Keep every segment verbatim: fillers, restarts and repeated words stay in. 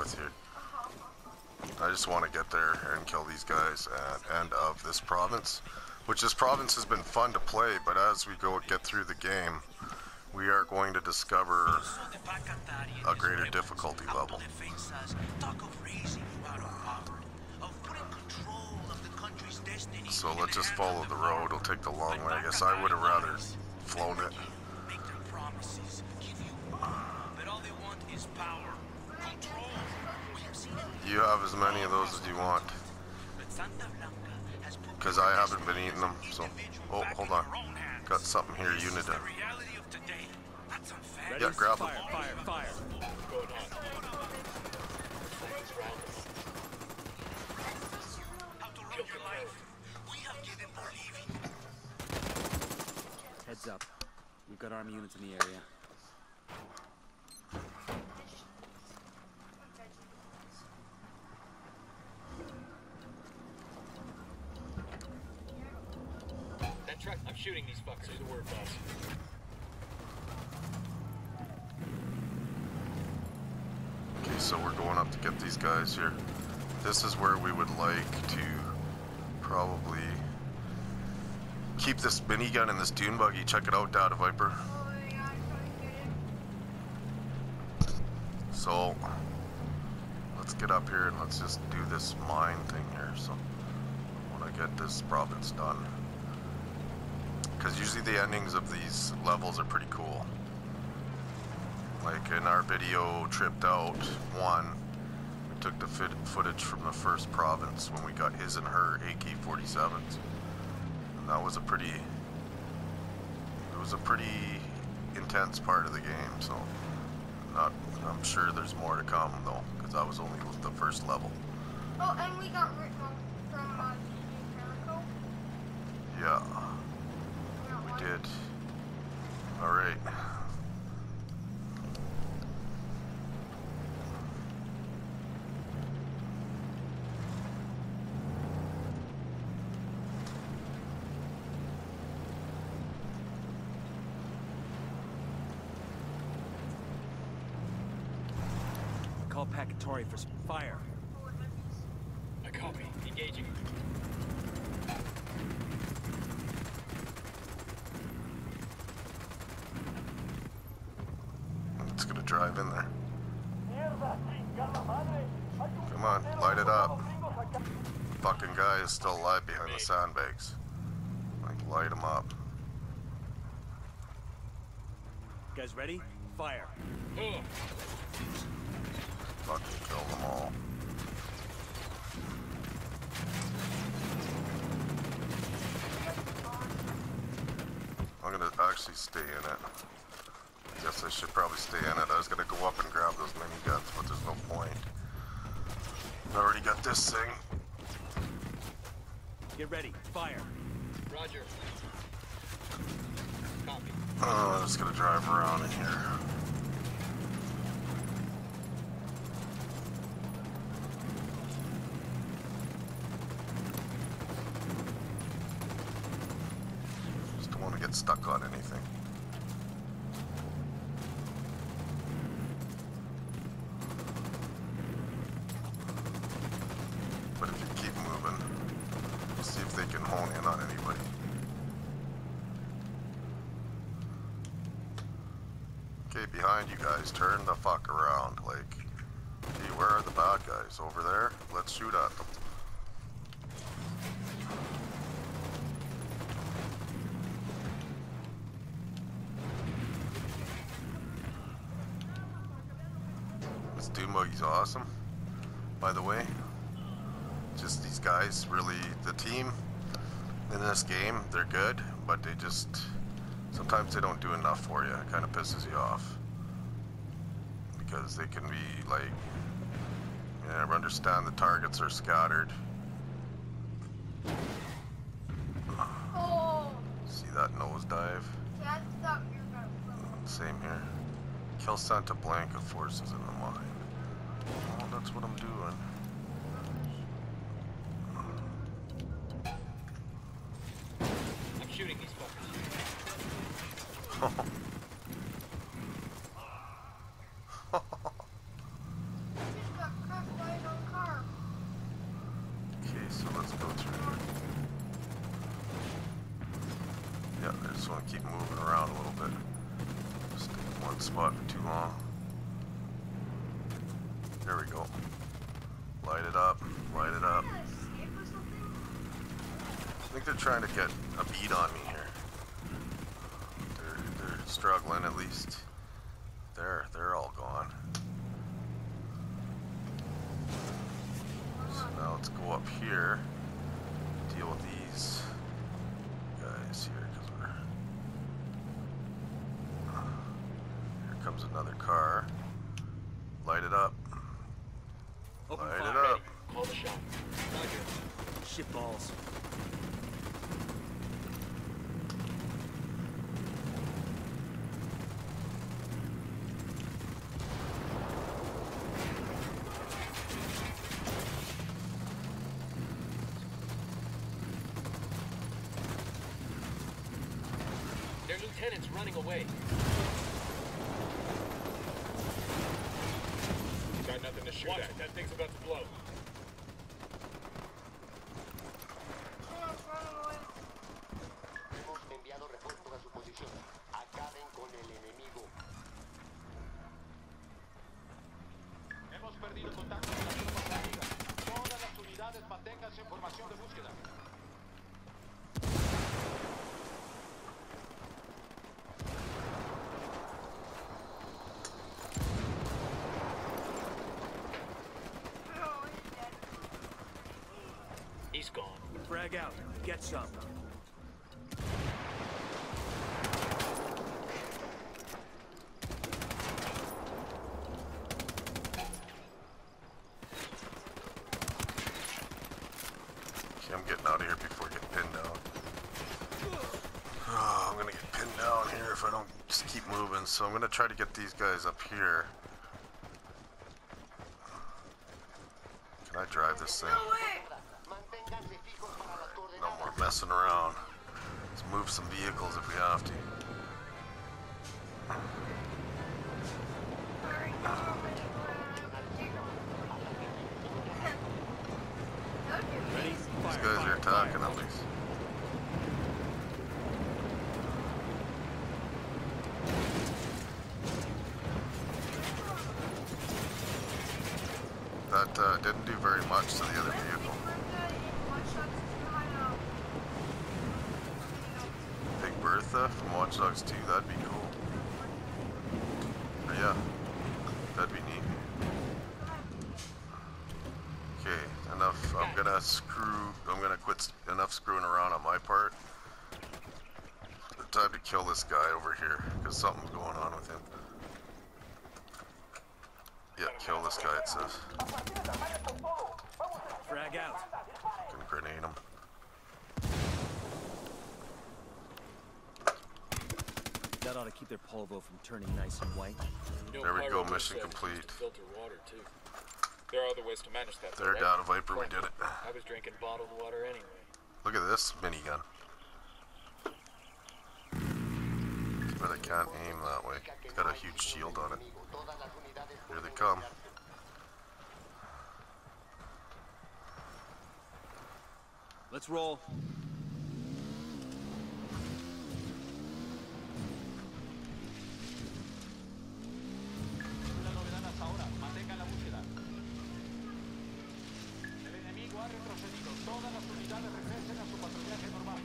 with you. I just want to get there and kill these guys at end of this province. Which this province has been fun to play, but as we go get through the game, we are going to discover a greater difficulty level. So let's just follow the road. It'll take the long way. I guess I would have rather flown it. You have as many of those as you want. Because I haven't been eating them, so... Oh, hold on. Got something here you need to... Yeah, grab them. Fire, fire, fire. Heads up. We've got army units in the area. I'm shooting these fuckers. Say the word, boss. Okay, so we're going up to get these guys here. This is where we would like to probably keep this minigun and this dune buggy. Check it out, Data Viper. So let's get up here and let's just do this mine thing here. So when I get this province done. Because usually the endings of these levels are pretty cool. Like in our video Tripped Out one, we took the fit footage from the first province when we got his and her A K forty-sevens. And that was a pretty, it was a pretty intense part of the game, so not, I'm sure there's more to come though, because that was only the first level. Oh, and we got written from uh, Jericho. Yeah. Did. All right. Call Pakatori for some fire. I copy. Engaging. Drive in there. Come on, light it up. Fucking guy is still alive behind the sandbags. Like, light him up. You guys ready? Fire. Fucking kill them all. I'm gonna actually stay in it. Guess I should probably stay in it. I was gonna go up and grab those miniguns, but there's no point. I already got this thing. Get ready. Fire. Roger. Copy. Oh, I'm just gonna drive around in here. Just don't want to get stuck on anything. Behind you guys, turn the fuck around. Like, gee, where are the bad guys? Over there? Let's shoot at them. This dune buggy's awesome, by the way. Just these guys, really, the team in this game, they're good, but they just, sometimes they don't do enough for you. It kind of pisses you off. Because they can be like, you never understand the targets are scattered. Oh. See that nosedive? Yeah, I thought you were gonna blow. Same here. Kill Santa Blanca forces in the mine. Oh, that's what I'm doing. I'm shooting these fuckers. want to keep moving around a little bit. Stay in one spot for too long. There we go. Light it up. Light it up. I think they're trying to get a beat on me here. They're, they're struggling at least. There, they're all gone. So now let's go up here. Deal with these guys here, because we're... Here comes another car. Light it up. Open Light fire. it up. Call the shot. Roger. Shit balls. Their lieutenant's running away. Got nothing to shoot Watch at. it, that thing's about to blow. Hemos enviado refuerzos a su posición. Acaben con el enemigo. Hemos perdido contacto con las tropas enemigas. Todas las unidades manténganse en formación de búsqueda. He's gone. Frag out. Get some. Okay, I'm getting out of here before I get pinned down. Oh, I'm gonna get pinned down here if I don't just keep moving. So I'm gonna try to get these guys up here. Can I drive this thing? Manténganse fijos para las No coordenadas. more messing around. Let's move some vehicles if we have to. Ready? These Fire. guys fire, are attacking fire. at least. That uh, didn't do very much to the other vehicle. Big Bertha from Watch Dogs two, that'd be cool. But yeah, that'd be neat. Okay, enough. I'm gonna screw. I'm gonna quit. s- Enough screwing around on my part. Time to kill this guy over here because something's going on with him. Yeah, kill this guy. It says. Frag out. Can grenade him. That ought to keep their polvo from turning nice and white. You know, There we go, Pyro mission said it complete. used to filter water too. There are other ways to manage that. though, There, right? Data Viper, we did it. I was drinking bottled water anyway. Look at this minigun. But I can't aim that way. It's got a huge shield on it. Todas las unidades Here they come. Let's roll. Las novedades ahora, mantengan la búsqueda. El enemigo ha retrocedido. Todas las unidades regresen a su patrullaje normal.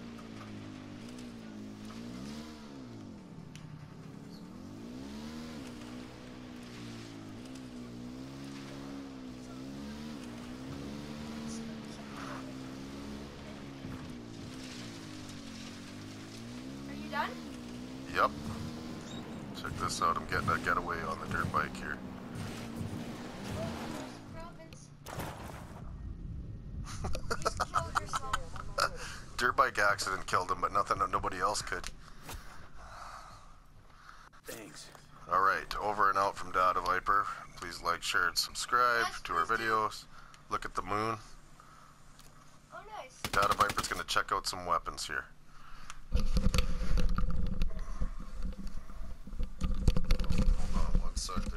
Are you done? Yep. Check this out. I'm getting a getaway on the dirt bike here. Province. You killed yourself. Dirt bike accident killed him, but nothing. Nobody else could. Thanks. All right, over and out from Data Viper. Please like, share, and subscribe to our videos. Look at the moon. Oh, nice. Data Viper's gonna check out some weapons here. Hold on one sec there.